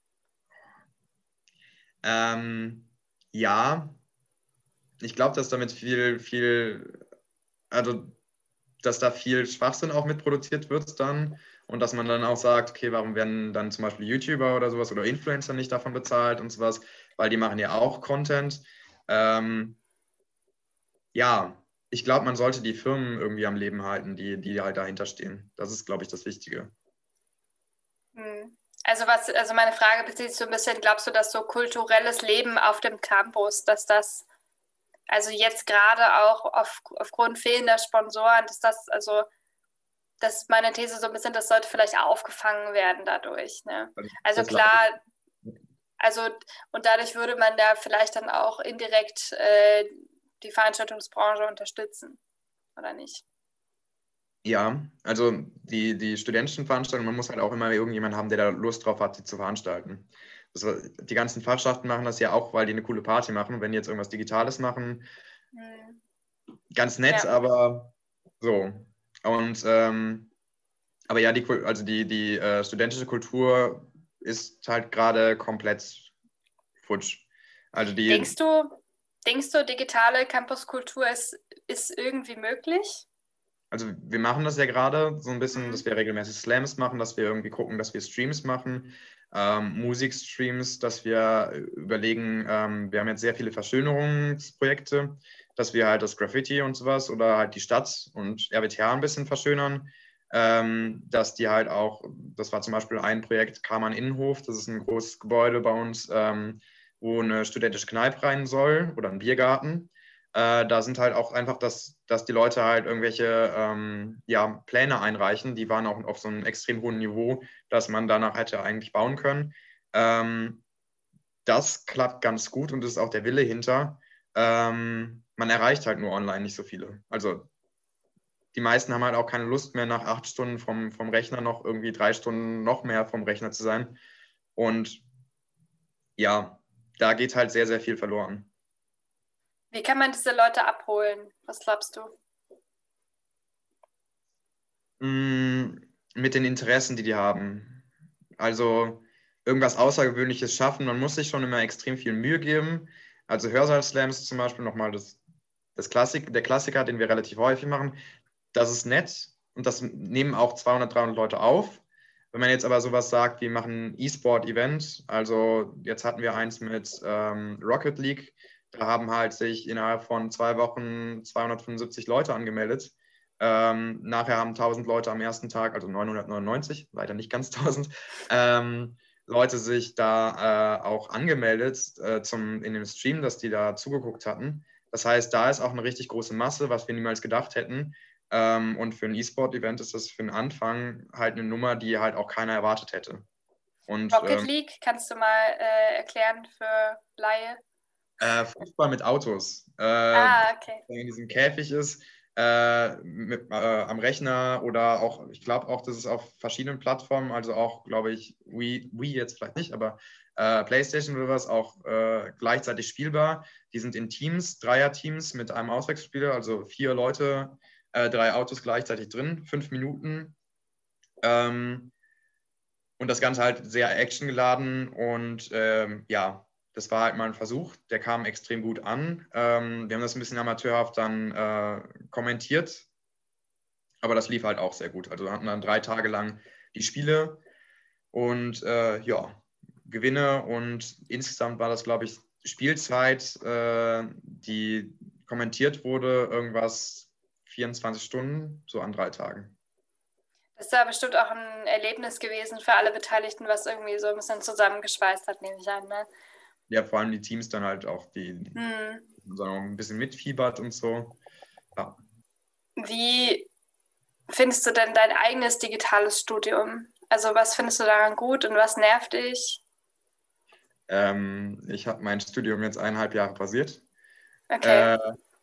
Ähm, ja, ich glaube, dass damit viel, viel, also dass da viel Schwachsinn auch mitproduziert wird dann und dass man dann auch sagt, okay, warum werden dann zum Beispiel YouTuber oder sowas oder Influencer nicht davon bezahlt und sowas, weil die machen ja auch Content. Ähm, ja, ich glaube, man sollte die Firmen irgendwie am Leben halten, die, die halt dahinter stehen. Das ist, glaube ich, das Wichtige. Hm. Also was, also meine Frage bezieht sich so ein bisschen, glaubst du, dass so kulturelles Leben auf dem Campus, dass das, also jetzt gerade auch auf, aufgrund fehlender Sponsoren, dass das, also das ist meine These so ein bisschen, das sollte vielleicht aufgefangen werden dadurch. Ne? Also Das glaube klar, also und dadurch würde man da vielleicht dann auch indirekt äh, die Veranstaltungsbranche unterstützen, oder nicht? Ja, also die, die studentischen Veranstaltungen, man muss halt auch immer irgendjemanden haben, der da Lust drauf hat, die zu veranstalten. Das, die ganzen Fachschaften machen das ja auch, weil die eine coole Party machen. Wenn die jetzt irgendwas Digitales machen, Hm. ganz nett, Ja. aber so. Und ähm, aber ja, die, also die, die äh, studentische Kultur ist halt gerade komplett futsch. Also die, Denkst du, denkst du, digitale Campuskultur ist, ist irgendwie möglich? also wir machen das ja gerade so ein bisschen, dass Mhm. wir regelmäßig Slams machen, dass wir irgendwie gucken, dass wir Streams machen, ähm, Musikstreams, dass wir überlegen, ähm, wir haben jetzt sehr viele Verschönerungsprojekte, dass wir halt das Graffiti und sowas oder halt die Stadt und R W T H ein bisschen verschönern, ähm, dass die halt auch, das war zum Beispiel ein Projekt, Karmann Innenhof, das ist ein großes Gebäude bei uns, ähm, wo eine studentische Kneipe rein soll oder ein Biergarten. Äh, da sind halt auch einfach, dass, dass die Leute halt irgendwelche ähm, ja, Pläne einreichen. Die waren auch auf so einem extrem hohen Niveau, dass man danach hätte eigentlich bauen können. Ähm, das klappt ganz gut und ist auch der Wille hinter. Ähm, man erreicht halt nur online nicht so viele. Also die meisten haben halt auch keine Lust mehr, nach acht Stunden vom, vom Rechner noch irgendwie drei Stunden noch mehr vom Rechner zu sein. Und ja, da geht halt sehr, sehr viel verloren. Wie kann man diese Leute abholen? Was glaubst du? Mit den Interessen, die die haben. Also irgendwas Außergewöhnliches schaffen. Man muss sich schon immer extrem viel Mühe geben. Also Hörsaal-Slams zum Beispiel nochmal das, das Klassik, der Klassiker, den wir relativ häufig machen. Das ist nett und das nehmen auch zweihundert, dreihundert Leute auf. Wenn man jetzt aber sowas sagt, wir machen ein E-Sport-Event, also jetzt hatten wir eins mit ähm, Rocket League, da haben halt sich innerhalb von zwei Wochen zweihundertfünfundsiebzig Leute angemeldet. Ähm, nachher haben tausend Leute am ersten Tag, also neunhundertneunundneunzig, leider nicht ganz tausend, ähm, Leute sich da äh, auch angemeldet äh, zum, in dem Stream, dass die da zugeguckt hatten. Das heißt, da ist auch eine richtig große Masse, was wir niemals gedacht hätten. Ähm, und für ein E-Sport-Event ist das für den Anfang halt eine Nummer, die halt auch keiner erwartet hätte. Und, Rocket ähm, League, kannst du mal äh, erklären für Laie? äh, Fußball mit Autos. Äh, Ah, okay. der in diesem Käfig ist, äh, mit, äh, am Rechner oder auch, ich glaube auch, das ist auf verschiedenen Plattformen, also auch, glaube ich, Wii, Wii jetzt vielleicht nicht, aber äh, PlayStation oder was, auch äh, gleichzeitig spielbar. Die sind in Teams, Dreierteams mit einem Auswechselspieler, also vier Leute, äh, drei Autos gleichzeitig drin, fünf Minuten. Ähm, und das Ganze halt sehr actiongeladen und ähm, ja, das war halt mal ein Versuch, der kam extrem gut an. Ähm, wir haben das ein bisschen amateurhaft dann äh, kommentiert, aber das lief halt auch sehr gut. Also wir hatten dann drei Tage lang die Spiele und äh, ja, Gewinne und insgesamt war das, glaube ich, Spielzeit, äh, die kommentiert wurde, irgendwas vierundzwanzig Stunden, so an drei Tagen. Das ist ja bestimmt auch ein Erlebnis gewesen für alle Beteiligten, was irgendwie so ein bisschen zusammengeschweißt hat, nehme ich an. Ne? Ja, vor allem die Teams dann halt auch, die, Hm. die ein bisschen mitfiebert und so. Ja. Wie findest du denn dein eigenes digitales Studium? Also was findest du daran gut und was nervt dich? Ähm, ich habe mein Studium jetzt eineinhalb Jahre pausiert. Okay. Äh,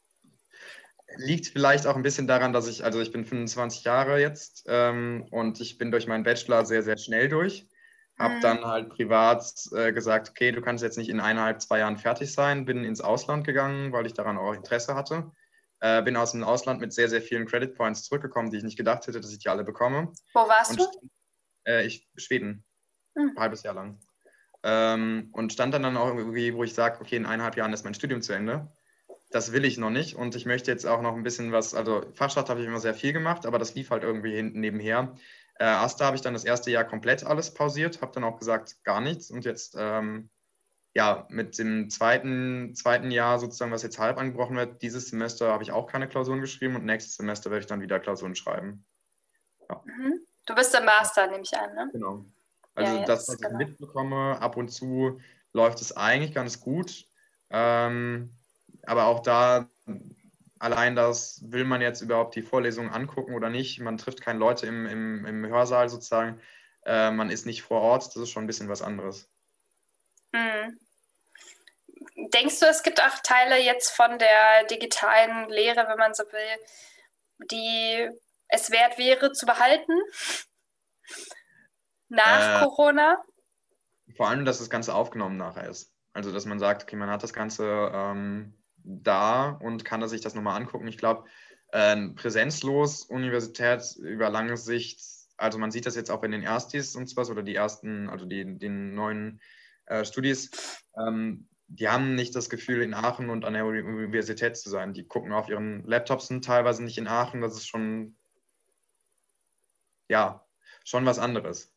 liegt vielleicht auch ein bisschen daran, dass ich, also ich bin fünfundzwanzig Jahre jetzt ähm, und ich bin durch meinen Bachelor sehr, sehr schnell durch. Habe Hm. dann halt privat äh, gesagt, okay, du kannst jetzt nicht in eineinhalb, zwei Jahren fertig sein. Bin ins Ausland gegangen, weil ich daran auch Interesse hatte. Äh, bin aus dem Ausland mit sehr, sehr vielen Credit Points zurückgekommen, die ich nicht gedacht hätte, dass ich die alle bekomme. Wo warst Und du? äh, ich, Schweden, Hm. ein halbes Jahr lang. Ähm, und stand dann, dann auch irgendwie, wo ich sage, okay, in eineinhalb Jahren ist mein Studium zu Ende. Das will ich noch nicht und ich möchte jetzt auch noch ein bisschen was, also Fachschaft habe ich immer sehr viel gemacht, aber das lief halt irgendwie hinten nebenher. Äh, Asta habe ich dann das erste Jahr komplett alles pausiert, habe dann auch gesagt, gar nichts und jetzt, ähm, ja, mit dem zweiten, zweiten Jahr sozusagen, was jetzt halb angebrochen wird, dieses Semester habe ich auch keine Klausuren geschrieben und nächstes Semester werde ich dann wieder Klausuren schreiben. Ja. Mhm. Du bist im Master, nehme ich an, ne? Genau. Ja, Also das, jetzt, was ich genau. mitbekomme, ab und zu läuft es eigentlich ganz gut. Ähm, aber auch da, allein das, will man jetzt überhaupt die Vorlesungen angucken oder nicht? Man trifft keine Leute im, im, im Hörsaal sozusagen. Äh, man ist nicht vor Ort. Das ist schon ein bisschen was anderes. Mhm. Denkst du, es gibt auch Teile jetzt von der digitalen Lehre, wenn man so will, die es wert wäre zu behalten nach Äh, Corona? vor allem, dass das Ganze aufgenommen nachher ist. Also, dass man sagt, okay, man hat das Ganze ähm, da und kann sich das nochmal angucken. Ich glaube, äh, präsenzlos Universität über lange Sicht, also man sieht das jetzt auch in den Erstis und sowas oder die ersten, also die, den neuen äh, Studis, ähm, die haben nicht das Gefühl, in Aachen und an der Universität zu sein. Die gucken auf ihren Laptops, sind teilweise nicht in Aachen. Das ist schon, ja, schon was anderes.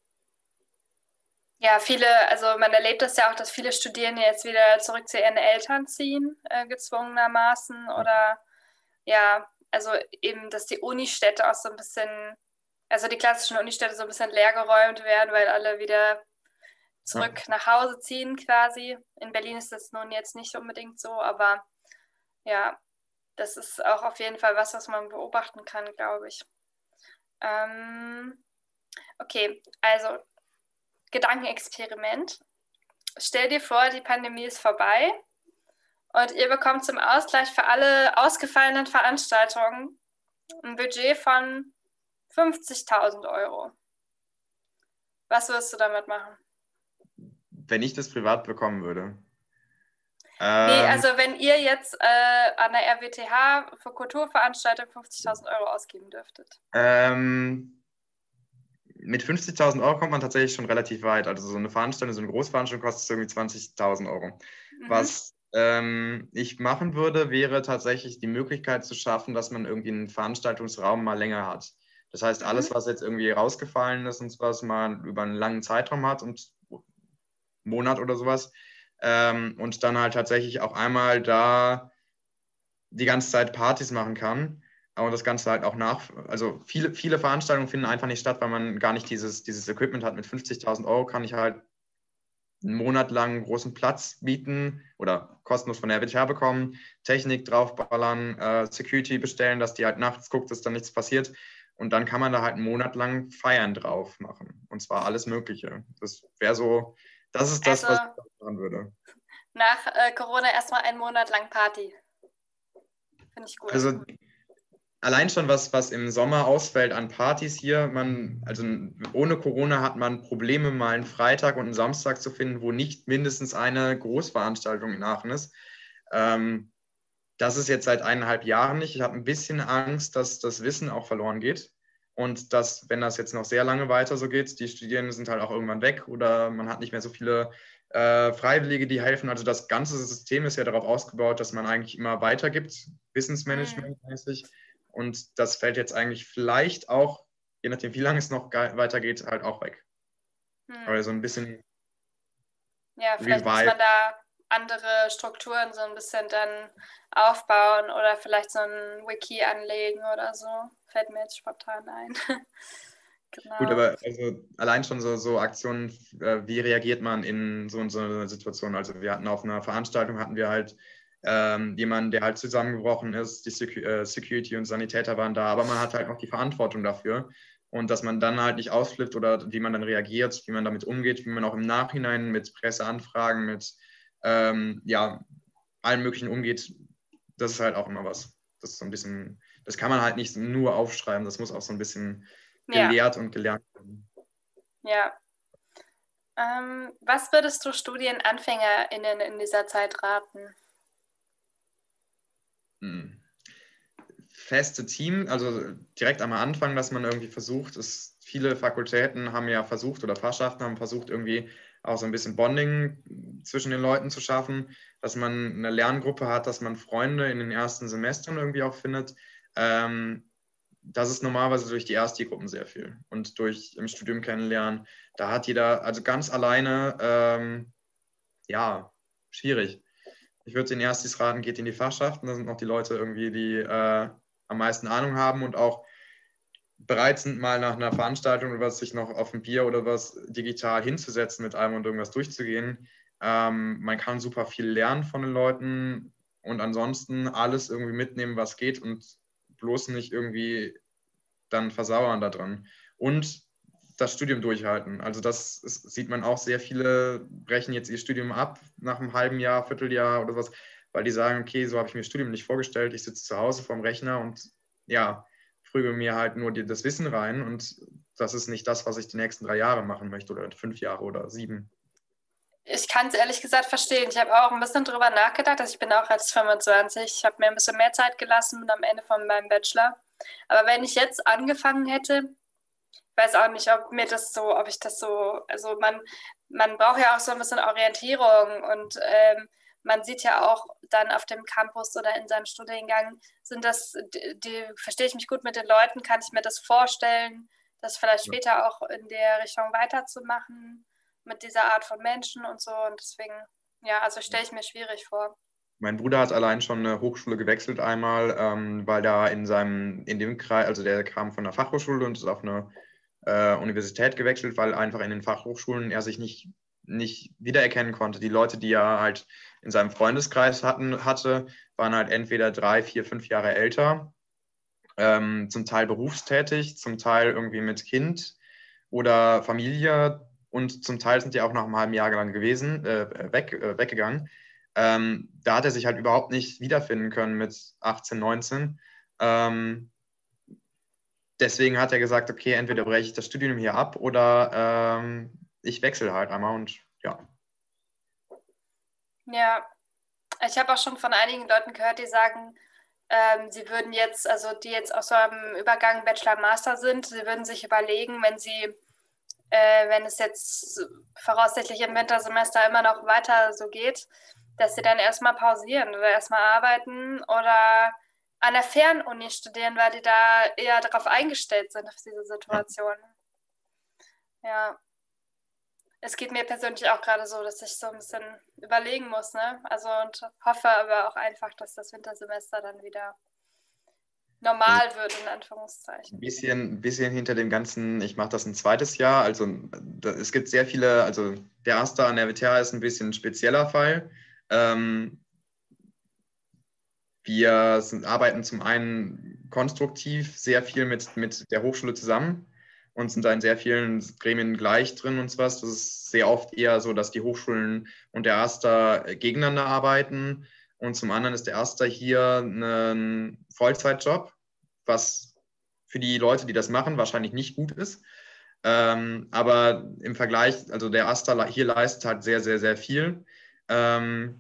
Ja, viele, also man erlebt das ja auch, dass viele Studierende jetzt wieder zurück zu ihren Eltern ziehen, äh, gezwungenermaßen. Oder ja, also eben, dass die Unistädte auch so ein bisschen, also die klassischen Unistädte so ein bisschen leergeräumt werden, weil alle wieder Ja. zurück nach Hause ziehen quasi. In Berlin ist das nun jetzt nicht unbedingt so, aber ja, das ist auch auf jeden Fall was, was man beobachten kann, glaube ich. Ähm, okay, also Gedankenexperiment. Stell dir vor, die Pandemie ist vorbei und ihr bekommt zum Ausgleich für alle ausgefallenen Veranstaltungen ein Budget von fünfzigtausend Euro. Was wirst du damit machen? Wenn ich das privat bekommen würde. Nee, Ähm, also wenn ihr jetzt äh, an der R W T H für Kulturveranstaltungen fünfzigtausend Euro ausgeben dürftet. ähm, mit fünfzigtausend Euro kommt man tatsächlich schon relativ weit. Also so eine Veranstaltung, so eine Großveranstaltung kostet irgendwie zwanzigtausend Euro. Mhm. Was ähm, ich machen würde, wäre tatsächlich die Möglichkeit zu schaffen, dass man irgendwie einen Veranstaltungsraum mal länger hat. Das heißt, alles, was jetzt irgendwie rausgefallen ist und was man über einen langen Zeitraum hat und einen Monat oder sowas, ähm, und dann halt tatsächlich auch einmal da die ganze Zeit Partys machen kann. Aber das Ganze halt auch nach, also viele, viele Veranstaltungen finden einfach nicht statt, weil man gar nicht dieses, dieses Equipment hat. Mit fünfzigtausend Euro kann ich halt einen Monat lang einen großen Platz bieten oder kostenlos von der R W T H bekommen, Technik draufballern, äh, Security bestellen, dass die halt nachts guckt, dass da nichts passiert. Und dann kann man da halt einen Monat lang Feiern drauf machen. Und zwar alles Mögliche. Das wäre so, das ist das, Also was ich machen würde. nach äh, Corona erstmal einen Monat lang Party. Finde ich gut. Also allein schon, was, was im Sommer ausfällt an Partys hier, man, also ohne Corona hat man Probleme, mal einen Freitag und einen Samstag zu finden, wo nicht mindestens eine Großveranstaltung in Aachen ist. Ähm, das ist jetzt seit eineinhalb Jahren nicht. Ich habe ein bisschen Angst, dass das Wissen auch verloren geht. Und dass, wenn das jetzt noch sehr lange weiter so geht, die Studierenden sind halt auch irgendwann weg oder man hat nicht mehr so viele äh, Freiwillige, die helfen. Also das ganze System ist ja darauf ausgebaut, dass man eigentlich immer weitergibt, Wissensmanagement-mäßig. Und das fällt jetzt eigentlich vielleicht auch, je nachdem, wie lange es noch weitergeht, halt auch weg. Hm. Aber so ein bisschen ja, vielleicht muss man da andere Strukturen so ein bisschen dann aufbauen oder vielleicht so ein Wiki anlegen oder so. Fällt mir jetzt spontan ein. Genau. Gut, aber also allein schon so, so Aktionen, äh, wie reagiert man in so, so einer Situation? Also wir hatten auf einer Veranstaltung, hatten wir halt ähm, jemanden, der halt zusammengebrochen ist, die Secu äh, Security und Sanitäter waren da, aber man hat halt noch die Verantwortung dafür. Und dass man dann halt nicht ausflippt oder wie man dann reagiert, wie man damit umgeht, wie man auch im Nachhinein mit Presseanfragen, mit ähm, ja, allem Möglichen umgeht, das ist halt auch immer was. Das ist so ein bisschen, das kann man halt nicht nur aufschreiben, das muss auch so ein bisschen gelehrt ja. und gelernt werden. Ja. Ähm, was würdest du StudienanfängerInnen in dieser Zeit raten? Hm. Feste Team, also direkt am Anfang, dass man irgendwie versucht, ist, viele Fakultäten haben ja versucht oder Fachschaften haben versucht, irgendwie auch so ein bisschen Bonding zwischen den Leuten zu schaffen, dass man eine Lerngruppe hat, dass man Freunde in den ersten Semestern irgendwie auch findet. Ähm, das ist normalerweise durch die Ersti-Gruppen sehr viel und durch im Studium kennenlernen. Da hat jeder, also ganz alleine, ähm, ja, schwierig. Ich würde den Erstis raten, geht in die Fachschaften, da sind noch die Leute irgendwie, die äh, am meisten Ahnung haben und auch bereit sind, mal nach einer Veranstaltung oder was sich noch auf ein Bier oder was digital hinzusetzen mit einem und irgendwas durchzugehen. Ähm, man kann super viel lernen von den Leuten und ansonsten alles irgendwie mitnehmen, was geht und bloß nicht irgendwie dann versauern da dran. Und das Studium durchhalten. Also das ist, sieht man auch, sehr viele brechen jetzt ihr Studium ab nach einem halben Jahr, Vierteljahr oder was, weil die sagen, okay, so habe ich mir das Studium nicht vorgestellt, ich sitze zu Hause vorm Rechner und ja, prüge mir halt nur die, das Wissen rein und das ist nicht das, was ich die nächsten drei Jahre machen möchte oder fünf Jahre oder sieben. Ich kann es ehrlich gesagt verstehen. Ich habe auch ein bisschen drüber nachgedacht. Also ich bin auch jetzt fünfundzwanzig. Ich habe mir ein bisschen mehr Zeit gelassen und am Ende von meinem Bachelor. Aber wenn ich jetzt angefangen hätte, ich weiß auch nicht, ob mir das so, ob ich das so, also man, man braucht ja auch so ein bisschen Orientierung und ähm, man sieht ja auch dann auf dem Campus oder in seinem Studiengang, sind das, die, die, verstehe ich mich gut mit den Leuten, kann ich mir das vorstellen, das vielleicht später auch in der Richtung weiterzumachen, mit dieser Art von Menschen und so. Und deswegen, ja, also stelle ich mir schwierig vor. Mein Bruder hat allein schon eine Hochschule gewechselt einmal, ähm, weil da in seinem, in dem Kreis, also der kam von einer Fachhochschule und ist auf eine äh, Universität gewechselt, weil einfach in den Fachhochschulen er sich nicht, nicht wiedererkennen konnte. Die Leute, die er halt in seinem Freundeskreis hatten, hatte, waren halt entweder drei, vier, fünf Jahre älter, ähm, zum Teil berufstätig, zum Teil irgendwie mit Kind oder Familie und zum Teil sind die auch nach einem halben Jahr lang gewesen, äh, weg, äh, weggegangen. Ähm, da hat er sich halt überhaupt nicht wiederfinden können mit achtzehn, neunzehn. Ähm, deswegen hat er gesagt, okay, entweder breche ich das Studium hier ab oder ähm, ich wechsle halt einmal und ja. Ja, ich habe auch schon von einigen Leuten gehört, die sagen, ähm, sie würden jetzt, also die jetzt aus so einem Übergang Bachelor-Master sind, sie würden sich überlegen, wenn sie, äh, wenn es jetzt voraussichtlich im Wintersemester immer noch weiter so geht, dass sie dann erstmal pausieren oder erstmal arbeiten oder an der Fernuni studieren, weil die da eher darauf eingestellt sind, auf diese Situation. Ja. ja. Es geht mir persönlich auch gerade so, dass ich so ein bisschen überlegen muss, ne? Also und hoffe aber auch einfach, dass das Wintersemester dann wieder normal also, wird, in Anführungszeichen. Ein bisschen, bisschen hinter dem Ganzen, ich mache das ein zweites Jahr, also da, es gibt sehr viele, also der Erste an der W T H ist ein bisschen ein spezieller Fall. Ähm, wir sind, arbeiten zum einen konstruktiv sehr viel mit, mit der Hochschule zusammen und sind da in sehr vielen Gremien gleich drin und so was. Das ist sehr oft eher so, dass die Hochschulen und der Erster gegeneinander arbeiten. Und zum anderen ist der Erster hier ein Vollzeitjob, was für die Leute, die das machen, wahrscheinlich nicht gut ist. Ähm, aber im Vergleich, also der Erster hier leistet halt sehr, sehr, sehr viel. Ähm,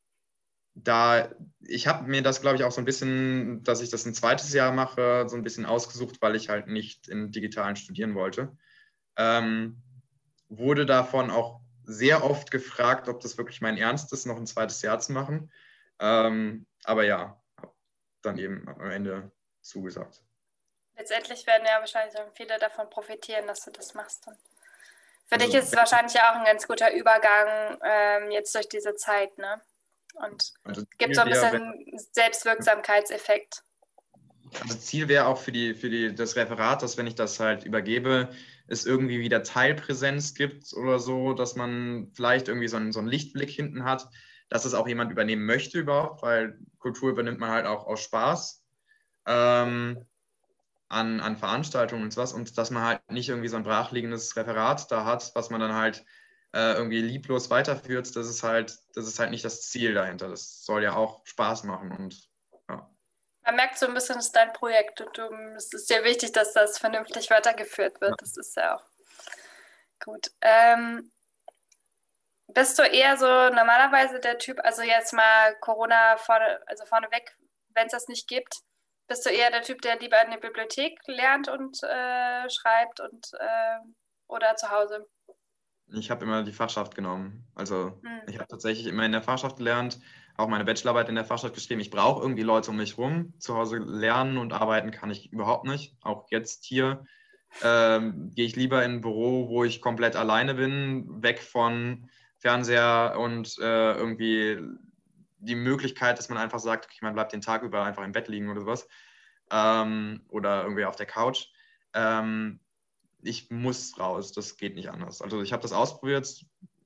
da, ich habe mir das, glaube ich, auch so ein bisschen, dass ich das ein zweites Jahr mache, so ein bisschen ausgesucht, weil ich halt nicht im Digitalen studieren wollte. Ähm, wurde davon auch sehr oft gefragt, ob das wirklich mein Ernst ist, noch ein zweites Jahr zu machen. Ähm, aber ja, habe dann eben am Ende zugesagt. Letztendlich werden ja wahrscheinlich viele davon profitieren, dass du das machst. Und für also, dich ist es wahrscheinlich auch ein ganz guter Übergang ähm, jetzt durch diese Zeit, ne? Und also gibt so ein bisschen wär, Selbstwirksamkeitseffekt. Also Ziel wäre auch für, die, für die, das Referat, dass wenn ich das halt übergebe, es irgendwie wieder Teilpräsenz gibt oder so, dass man vielleicht irgendwie so einen, so einen Lichtblick hinten hat, dass es auch jemand übernehmen möchte überhaupt, weil Kultur übernimmt man halt auch aus Spaß ähm, an, an Veranstaltungen und sowas und dass man halt nicht irgendwie so ein brachliegendes Referat da hat, was man dann halt äh, irgendwie lieblos weiterführt, das ist halt, das ist halt nicht das Ziel dahinter. Das soll ja auch Spaß machen und ja. Man merkt so ein bisschen, es ist dein Projekt und du, es ist dir wichtig, dass das vernünftig weitergeführt wird. Das ist ja auch gut. Ähm, bist du eher so normalerweise der Typ, also jetzt mal Corona vorne, also vorneweg, wenn es das nicht gibt, bist du eher der Typ, der lieber in der Bibliothek lernt und äh, schreibt und äh, oder zu Hause? Ich habe immer die Fachschaft genommen. Also hm. ich habe tatsächlich immer in der Fachschaft gelernt, auch meine Bachelorarbeit in der Fachschaft geschrieben. Ich brauche irgendwie Leute um mich rum. Zu Hause lernen und arbeiten kann ich überhaupt nicht. Auch jetzt hier ähm, gehe ich lieber in ein Büro, wo ich komplett alleine bin, weg von Fernseher und äh, irgendwie die Möglichkeit, dass man einfach sagt, okay, man bleibt den Tag über einfach im Bett liegen oder sowas. Ähm, oder irgendwie auf der Couch. Ähm, ich muss raus, das geht nicht anders. Also ich habe das ausprobiert,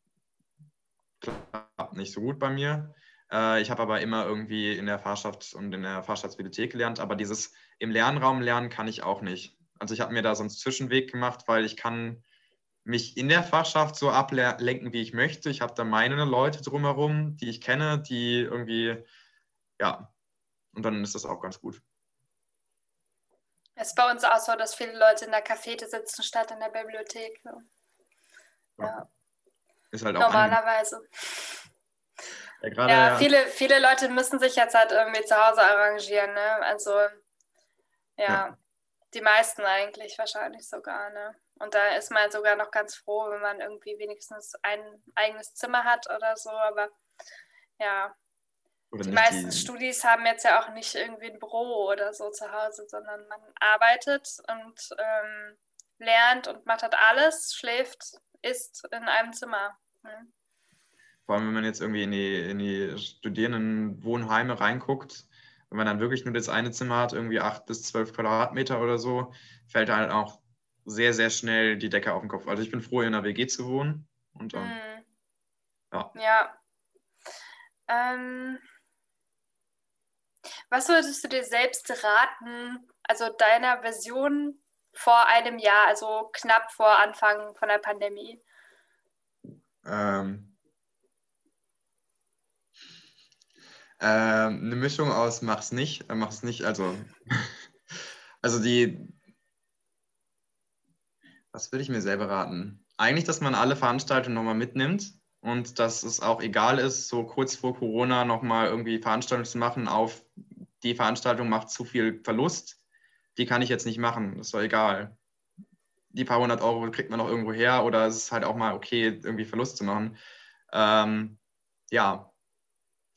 klappt nicht so gut bei mir. Äh, ich habe aber immer irgendwie in der Fahrschaft und in der Fahrschaftsbibliothek gelernt, aber dieses im Lernraum lernen kann ich auch nicht. Also ich habe mir da so einen Zwischenweg gemacht, weil ich kann mich in der Fachschaft so ablenken, wie ich möchte. Ich habe da meine Leute drumherum, die ich kenne, die irgendwie, ja, und dann ist das auch ganz gut. Es ist bei uns auch so, dass viele Leute in der Cafete sitzen statt in der Bibliothek. Ja. Ja. Ist halt auch normalerweise. Ja, gerade, ja, viele, viele Leute müssen sich jetzt halt irgendwie zu Hause arrangieren, ne? Also ja, ja, die meisten eigentlich wahrscheinlich sogar, ne? Und da ist man sogar noch ganz froh, wenn man irgendwie wenigstens ein eigenes Zimmer hat oder so, aber ja, oder die meisten die... Studis haben jetzt ja auch nicht irgendwie ein Büro oder so zu Hause, sondern man arbeitet und ähm, lernt und macht halt alles, schläft, isst in einem Zimmer. Ne? Vor allem, wenn man jetzt irgendwie in die, in die Studierendenwohnheime reinguckt, wenn man dann wirklich nur das eine Zimmer hat, irgendwie acht bis zwölf Quadratmeter oder so, fällt halt auch sehr, sehr schnell die Decke auf den Kopf. Also ich bin froh, in einer W G zu wohnen. Und dann, hm. ja. Ja. Ähm, was würdest du dir selbst raten, also deiner Version vor einem Jahr, also knapp vor Anfang von der Pandemie? Ähm, ähm, eine Mischung aus mach's nicht, äh, mach's nicht, also, also die, was würde ich mir selber raten? Eigentlich, dass man alle Veranstaltungen nochmal mitnimmt und dass es auch egal ist, so kurz vor Corona nochmal irgendwie Veranstaltungen zu machen auf die Veranstaltung macht zu viel Verlust, die kann ich jetzt nicht machen, das ist doch egal. Die paar hundert Euro kriegt man noch irgendwo her oder es ist halt auch mal okay, irgendwie Verlust zu machen. Ähm, ja,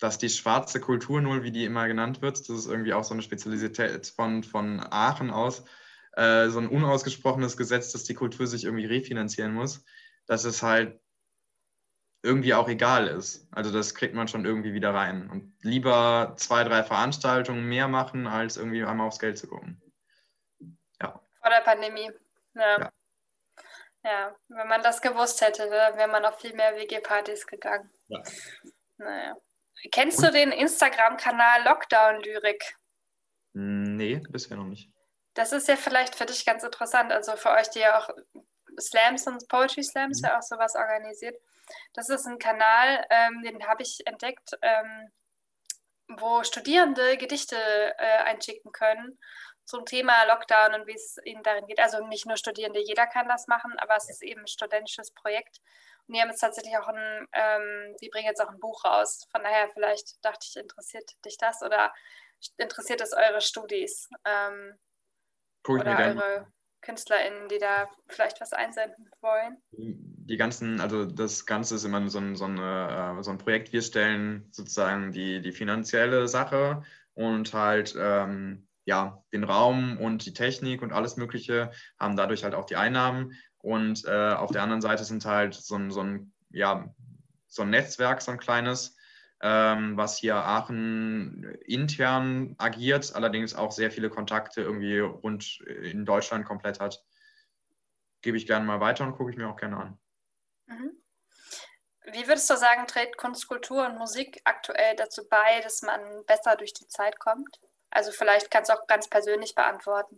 dass die schwarze Kultur null, wie die immer genannt wird, das ist irgendwie auch so eine Spezialität von, von Aachen aus, äh, so ein unausgesprochenes Gesetz, dass die Kultur sich irgendwie refinanzieren muss, dass es halt irgendwie auch egal ist. Also das kriegt man schon irgendwie wieder rein. Und lieber zwei, drei Veranstaltungen mehr machen, als irgendwie einmal aufs Geld zu gucken. Ja. Vor der Pandemie. Ja. Ja. Ja, wenn man das gewusst hätte, dann wäre man auf viel mehr W G-Partys gegangen. Ja. Naja. Kennst Und? du den Instagram-Kanal Lockdown-Lyrik? Nee, bisher noch nicht. Das ist ja vielleicht für dich ganz interessant. Also für euch, die ja auch Slams und Poetry Slams mhm. ja auch sowas organisiert. Das ist ein Kanal, ähm, den habe ich entdeckt, ähm, wo Studierende Gedichte äh, einschicken können zum Thema Lockdown und wie es ihnen darin geht. Also nicht nur Studierende, jeder kann das machen, aber es ist eben ein studentisches Projekt. Und die haben jetzt tatsächlich auch ein, ähm, die bringen jetzt auch ein Buch raus. Von daher vielleicht dachte ich, interessiert dich das oder interessiert es eure Studis ähm, oder eure KünstlerInnen, die da vielleicht was einsenden wollen? Die ganzen, also das Ganze ist immer so ein, so eine, so ein Projekt. Wir stellen sozusagen die, die finanzielle Sache und halt ähm, ja, den Raum und die Technik und alles Mögliche, haben dadurch halt auch die Einnahmen. Und äh, auf der anderen Seite sind halt so ein, so ein, ja, so ein Netzwerk, so ein kleines, ähm, was hier Aachen intern agiert, allerdings auch sehr viele Kontakte irgendwie rund in Deutschland komplett hat. Gebe ich gerne mal weiter und gucke ich mir auch gerne an. Mhm. Wie würdest du sagen, trägt Kunst, Kultur und Musik aktuell dazu bei, dass man besser durch die Zeit kommt? Also vielleicht kannst du auch ganz persönlich beantworten.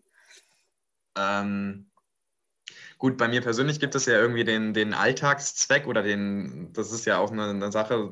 Ähm, gut, bei mir persönlich gibt es ja irgendwie den, den Alltagszweck oder den, das ist ja auch eine, eine Sache.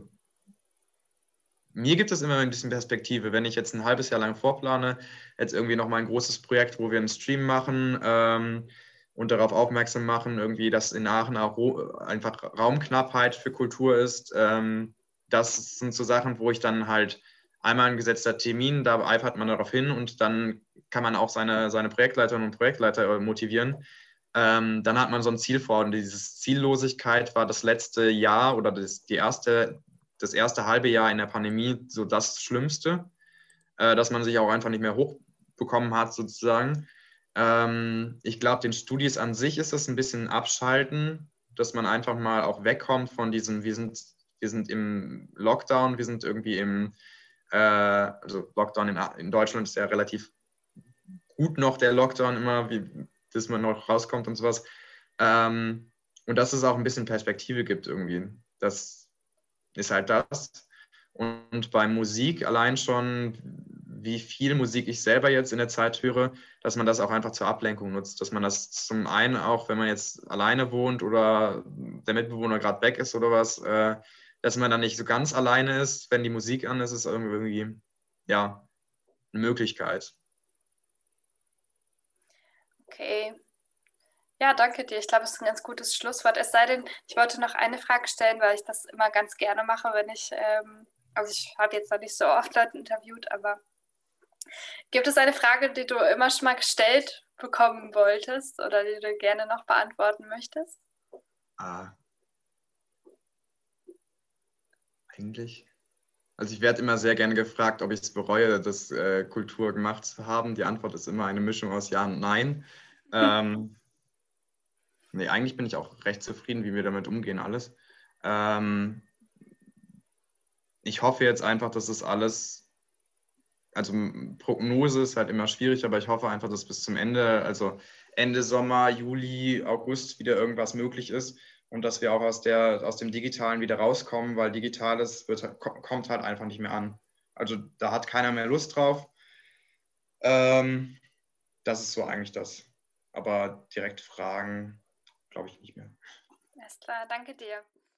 Mir gibt es immer ein bisschen Perspektive, wenn ich jetzt ein halbes Jahr lang vorplane, jetzt irgendwie nochmal ein großes Projekt, wo wir einen Stream machen ähm, und darauf aufmerksam machen, irgendwie, dass in Aachen auch einfach Raumknappheit für Kultur ist. Ähm, das sind so Sachen, wo ich dann halt einmal ein gesetzter Termin, da eifert man darauf hin und dann kann man auch seine, seine Projektleiterinnen und Projektleiter motivieren. Ähm, dann hat man so ein Ziel vor und diese Ziellosigkeit war das letzte Jahr oder das, die erste das erste halbe Jahr in der Pandemie so das Schlimmste, äh, dass man sich auch einfach nicht mehr hochbekommen hat sozusagen. Ähm, ich glaube, den Studis an sich ist das ein bisschen abschalten, dass man einfach mal auch wegkommt von diesem, wir sind, wir sind im Lockdown, wir sind irgendwie im, äh, also Lockdown in, in Deutschland ist ja relativ gut noch der Lockdown immer, wie, dass man noch rauskommt und sowas. Ähm, und dass es auch ein bisschen Perspektive gibt irgendwie. Das ist halt das. Und bei Musik allein schon, wie viel Musik ich selber jetzt in der Zeit höre, dass man das auch einfach zur Ablenkung nutzt. Dass man das zum einen auch, wenn man jetzt alleine wohnt oder der Mitbewohner gerade weg ist oder was, äh, dass man dann nicht so ganz alleine ist. Wenn die Musik an ist, ist irgendwie, ja, eine Möglichkeit. Okay. Ja, danke dir. Ich glaube, es ist ein ganz gutes Schlusswort. Es sei denn, ich wollte noch eine Frage stellen, weil ich das immer ganz gerne mache, wenn ich, ähm, also ich habe jetzt noch nicht so oft Leute interviewt, aber gibt es eine Frage, die du immer schon mal gestellt bekommen wolltest oder die du gerne noch beantworten möchtest? Ah. Eigentlich. Also ich werde immer sehr gerne gefragt, ob ich es bereue, das äh, Kultur gemacht zu haben. Die Antwort ist immer eine Mischung aus Ja und Nein. Ähm, nee, eigentlich bin ich auch recht zufrieden, wie wir damit umgehen, alles. Ähm, ich hoffe jetzt einfach, dass es alles, also Prognose ist halt immer schwierig, aber ich hoffe einfach, dass bis zum Ende, also Ende Sommer, Juli, August wieder irgendwas möglich ist und dass wir auch aus, der, aus dem Digitalen wieder rauskommen, weil Digitales wird, kommt halt einfach nicht mehr an. Also da hat keiner mehr Lust drauf. Ähm, das ist so eigentlich das. Aber direkt Fragen, glaube ich nicht mehr. Alles klar, danke dir.